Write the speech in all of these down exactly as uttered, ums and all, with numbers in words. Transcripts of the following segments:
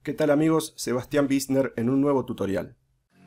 ¿Qué tal amigos? Sebastián Biesner en un nuevo tutorial.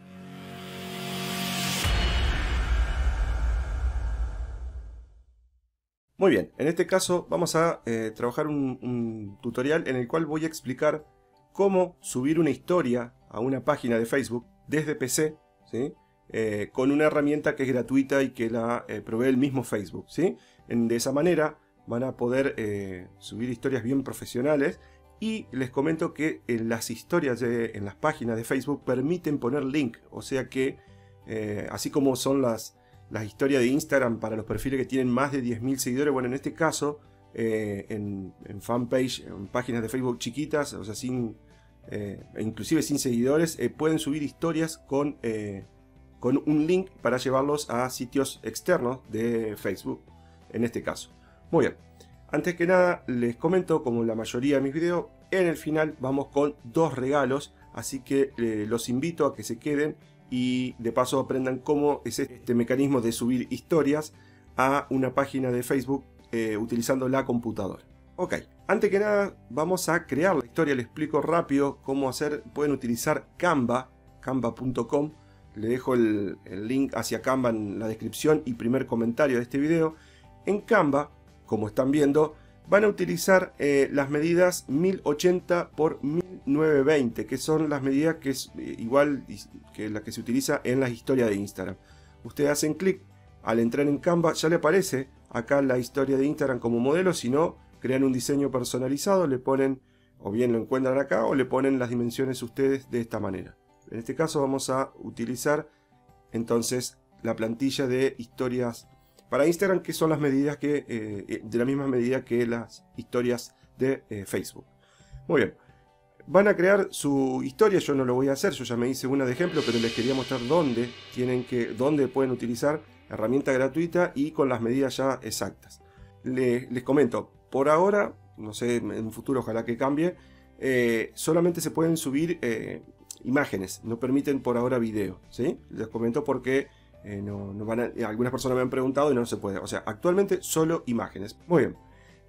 Muy bien, en este caso vamos a eh, trabajar un, un tutorial en el cual voy a explicar cómo subir una historia a una página de Facebook desde P C, ¿sí? eh, con una herramienta que es gratuita y que la eh, provee el mismo Facebook, ¿sí? En, de esa manera van a poder eh, subir historias bien profesionales. Y les comento que en las historias de, en las páginas de Facebook permiten poner link, o sea que eh, así como son las, las historias de Instagram para los perfiles que tienen más de diez mil seguidores, bueno, en este caso eh, en, en fanpage, en páginas de Facebook chiquitas, o sea, sin, eh, inclusive sin seguidores, eh, pueden subir historias con, eh, con un link para llevarlos a sitios externos de Facebook, en este caso. Muy bien. Antes que nada, les comento, como la mayoría de mis videos, en el final vamos con dos regalos, así que eh, los invito a que se queden y de paso aprendan cómo es este mecanismo de subir historias a una página de Facebook eh, utilizando la computadora. Ok, antes que nada vamos a crear la historia, les explico rápido cómo hacer. Pueden utilizar Canva, canva punto com, le dejo el, el link hacia Canva en la descripción y primer comentario de este video. En Canva, como están viendo, van a utilizar eh, las medidas mil ochenta por mil novecientos veinte, que son las medidas que es eh, igual que la que se utiliza en las historias de Instagram. Ustedes hacen clic, al entrar en Canva ya le aparece acá la historia de Instagram como modelo. Si no, crean un diseño personalizado, le ponen, o bien lo encuentran acá, o le ponen las dimensiones ustedes de esta manera. En este caso vamos a utilizar entonces la plantilla de historias para Instagram, que son las medidas que eh, de la misma medida que las historias de eh, Facebook. Muy bien, van a crear su historia. Yo no lo voy a hacer, yo ya me hice una de ejemplo, pero les quería mostrar dónde tienen que, dónde pueden utilizar herramienta gratuita y con las medidas ya exactas. Les, les comento, por ahora, no sé, en un futuro ojalá que cambie, eh, solamente se pueden subir eh, imágenes, no permiten por ahora video, ¿sí? Les comento porque Eh, no, no van a, algunas personas me han preguntado y no se puede. O sea, actualmente solo imágenes. Muy bien.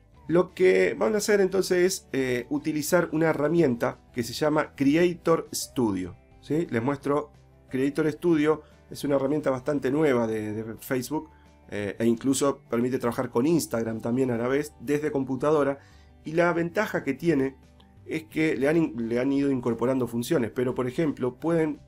Lo que van a hacer entonces es eh, utilizar una herramienta que se llama Creator Studio, ¿sí? Les muestro. Creator Studio es una herramienta bastante nueva de, de Facebook eh, e incluso permite trabajar con Instagram también a la vez desde computadora. Y la ventaja que tiene es que le han, le han ido incorporando funciones, pero por ejemplo pueden,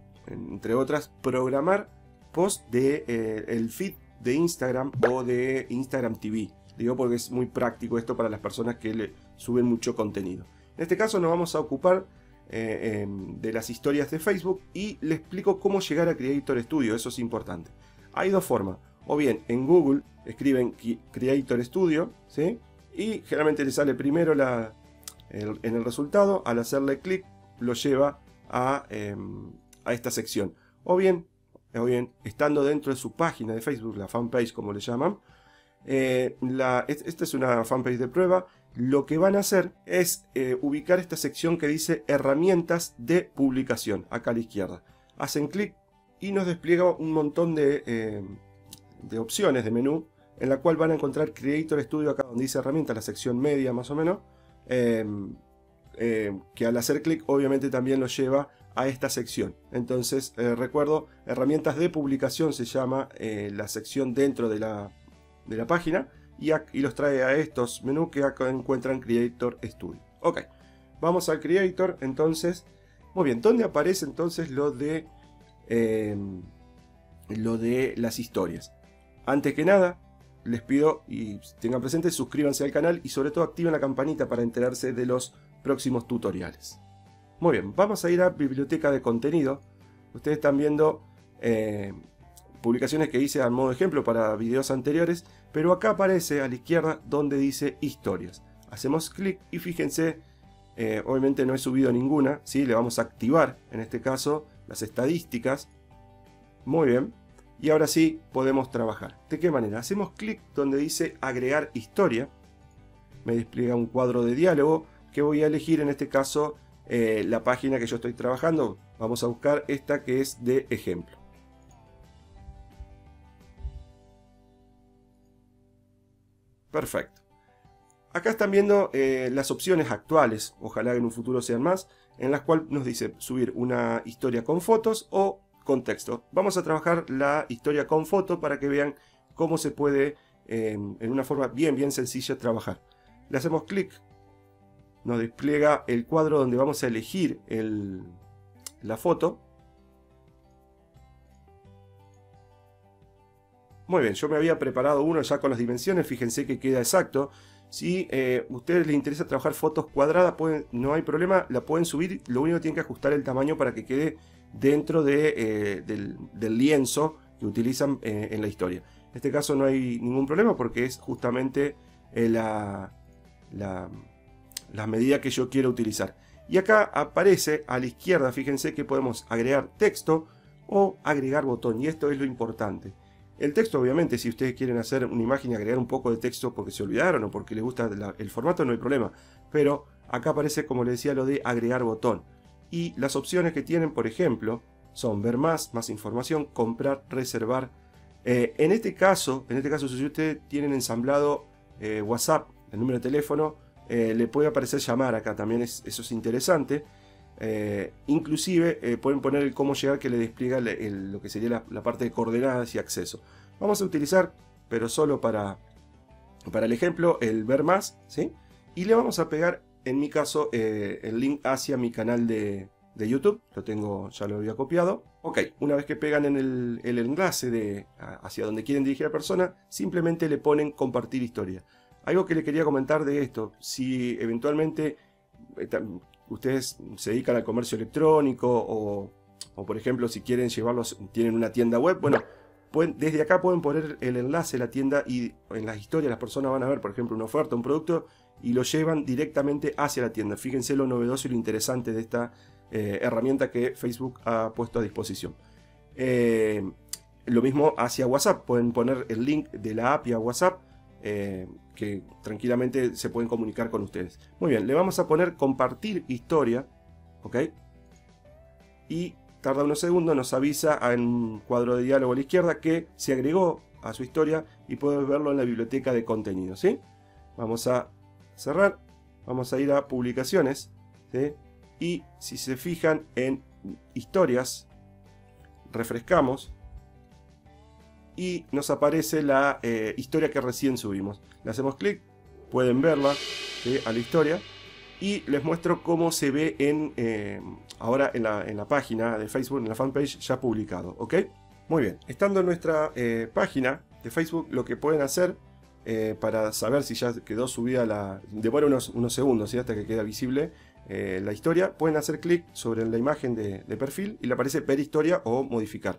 entre otras, programar post de eh, el feed de Instagram o de Instagram T V. Digo porque es muy práctico esto para las personas que le suben mucho contenido. En este caso nos vamos a ocupar eh, eh, de las historias de Facebook y les explico cómo llegar a Creator Studio. Eso es importante. Hay dos formas. O bien en Google escriben Creator Studio, ¿sí? Y generalmente les sale primero la, el, en el resultado. Al hacerle clic lo lleva a, eh, a esta sección. O bien O bien, estando dentro de su página de Facebook, la fanpage como le llaman, eh, la, esta es una fanpage de prueba. Lo que van a hacer es eh, ubicar esta sección que dice herramientas de publicación, acá a la izquierda. Hacen clic y nos despliega un montón de, eh, de opciones de menú, en la cual van a encontrar Creator Studio, acá donde dice herramientas, la sección media más o menos, eh, eh, que al hacer clic obviamente también lo lleva a esta sección. Entonces eh, recuerdo, herramientas de publicación se llama eh, la sección dentro de la, de la página, y, a, y los trae a estos menús que acá encuentran Creator Studio. Ok, vamos al Creator. Entonces, muy bien, ¿dónde aparece entonces lo de eh, lo de las historias? Antes que nada les pido y tengan presente, suscríbanse al canal y sobre todo activen la campanita para enterarse de los próximos tutoriales. Muy bien, vamos a ir a biblioteca de contenido. Ustedes están viendo eh, publicaciones que hice a modo de ejemplo para videos anteriores, pero acá aparece a la izquierda donde dice historias. Hacemos clic y fíjense, eh, obviamente no he subido ninguna, ¿sí? Le vamos a activar en este caso las estadísticas. Muy bien, y ahora sí podemos trabajar. ¿De qué manera? Hacemos clic donde dice agregar historia. Me despliega un cuadro de diálogo que voy a elegir en este caso Eh, la página que yo estoy trabajando. Vamos a buscar esta que es de ejemplo. Perfecto. Acá están viendo eh, las opciones actuales, ojalá en un futuro sean más, en las cuales nos dice subir una historia con fotos o con texto. Vamos a trabajar la historia con foto para que vean cómo se puede eh, en una forma bien bien sencilla trabajar. Le hacemos clic, nos despliega el cuadro donde vamos a elegir el, la foto. Muy bien, yo me había preparado uno ya con las dimensiones, fíjense que queda exacto. Si eh, a ustedes les interesa trabajar fotos cuadradas, pueden, no hay problema, la pueden subir. Lo único que tienen que ajustar el tamaño para que quede dentro de, eh, del, del lienzo que utilizan eh, en la historia. En este caso no hay ningún problema porque es justamente eh, la, la, la medida que yo quiero utilizar. Y acá aparece a la izquierda, fíjense que podemos agregar texto o agregar botón. Y esto es lo importante. El texto, obviamente, si ustedes quieren hacer una imagen y agregar un poco de texto porque se olvidaron o porque les gusta la, el formato, no hay problema. Pero acá aparece, como les decía, lo de agregar botón. Y las opciones que tienen, por ejemplo, son ver más, más información, comprar, reservar. Eh, en este caso, en este caso, si ustedes tienen ensamblado eh, WhatsApp, el número de teléfono, eh, le puede aparecer llamar acá, también es, eso es interesante. Eh, inclusive eh, pueden poner el cómo llegar que le despliega el, el, lo que sería la, la parte de coordenadas y acceso. Vamos a utilizar, pero solo para, para el ejemplo, el ver más, ¿sí? Y le vamos a pegar, en mi caso, eh, el link hacia mi canal de, de YouTube. Lo tengo, ya lo había copiado. Ok, una vez que pegan en el, el enlace de, hacia donde quieren dirigir a la persona, simplemente le ponen compartir historia. Algo que le quería comentar de esto, si eventualmente eh, ustedes se dedican al comercio electrónico o, o por ejemplo si quieren llevarlos, tienen una tienda web, bueno, pueden, desde acá pueden poner el enlace a la tienda y en las historias las personas van a ver por ejemplo una oferta, un producto y lo llevan directamente hacia la tienda. Fíjense lo novedoso y lo interesante de esta eh, herramienta que Facebook ha puesto a disposición. Eh, lo mismo hacia WhatsApp, pueden poner el link de la A P I a WhatsApp. Eh, que tranquilamente se pueden comunicar con ustedes. Muy bien, le vamos a poner compartir historia, ok, y tarda unos segundos, nos avisa en un cuadro de diálogo a la izquierda que se agregó a su historia y puedes verlo en la biblioteca de contenido, ¿sí? Vamos a cerrar, vamos a ir a publicaciones, ¿sí? Y si se fijan en historias, refrescamos y nos aparece la eh, historia que recién subimos. Le hacemos clic, pueden verla, ¿sí? A la historia, y les muestro cómo se ve en, eh, ahora en la, en la página de Facebook, en la fanpage ya publicado, ¿ok? Muy bien, estando en nuestra eh, página de Facebook, lo que pueden hacer eh, para saber si ya quedó subida la... demora unos, unos segundos, ¿sí? Hasta que queda visible eh, la historia, pueden hacer clic sobre la imagen de, de perfil y le aparece ver historia o modificar.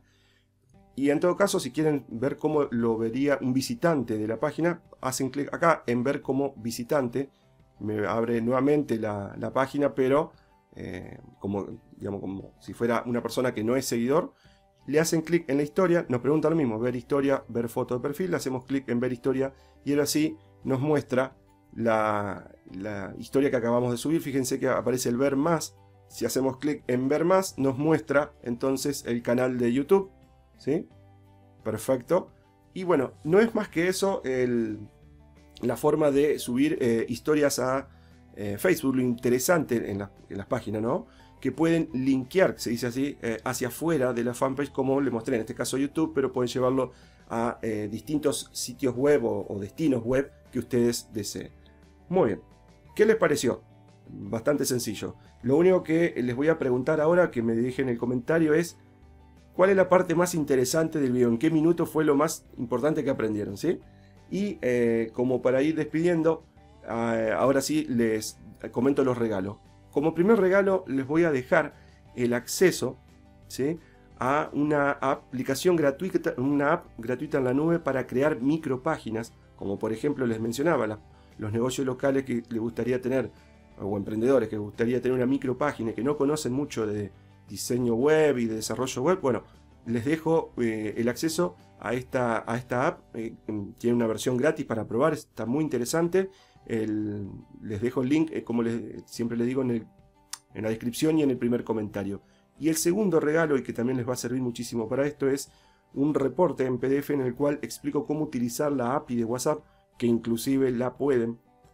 Y en todo caso, si quieren ver cómo lo vería un visitante de la página, hacen clic acá en ver como visitante. Me abre nuevamente la, la página, pero eh, como, digamos, como si fuera una persona que no es seguidor. Le hacen clic en la historia, nos pregunta lo mismo, ver historia, ver foto de perfil. Le hacemos clic en ver historia y ahora sí nos muestra la, la historia que acabamos de subir. Fíjense que aparece el ver más. Si hacemos clic en ver más, nos muestra entonces el canal de YouTube. ¿Sí? Perfecto. Y bueno, no es más que eso el, la forma de subir eh, historias a eh, Facebook. Lo interesante en, la, en las páginas, ¿no? Que pueden linkear, se dice así, eh, hacia afuera de la fanpage, como le mostré en este caso YouTube, pero pueden llevarlo a eh, distintos sitios web o, o destinos web que ustedes deseen. Muy bien. ¿Qué les pareció? Bastante sencillo. Lo único que les voy a preguntar ahora, que me dejen en el comentario, es ¿cuál es la parte más interesante del video? ¿En qué minuto fue lo más importante que aprendieron? ¿Sí? Y eh, como para ir despidiendo, eh, ahora sí les comento los regalos. Como primer regalo les voy a dejar el acceso, ¿sí? A una aplicación gratuita, una app gratuita en la nube para crear micropáginas, como por ejemplo les mencionaba, la, los negocios locales que les gustaría tener, o emprendedores que les gustaría tener una micropágina y que no conocen mucho de diseño web y de desarrollo web. Bueno, les dejo eh, el acceso a esta, a esta app. Eh, tiene una versión gratis para probar, está muy interesante. El, les dejo el link, eh, como les, siempre les digo, en, el, en la descripción y en el primer comentario. Y el segundo regalo, y que también les va a servir muchísimo para esto, es un reporte en P D F en el cual explico cómo utilizar la A P I de WhatsApp, que inclusive la pueden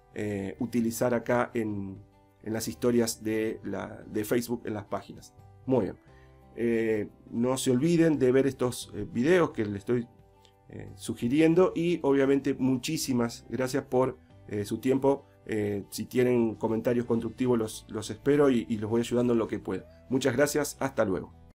eh, utilizar acá en, en las historias de, la, de Facebook en las páginas. Muy bien. Eh, no se olviden de ver estos eh, videos que les estoy eh, sugiriendo, y obviamente muchísimas gracias por eh, su tiempo. Eh, si tienen comentarios constructivos los, los espero y, y los voy ayudando en lo que pueda. Muchas gracias, hasta luego.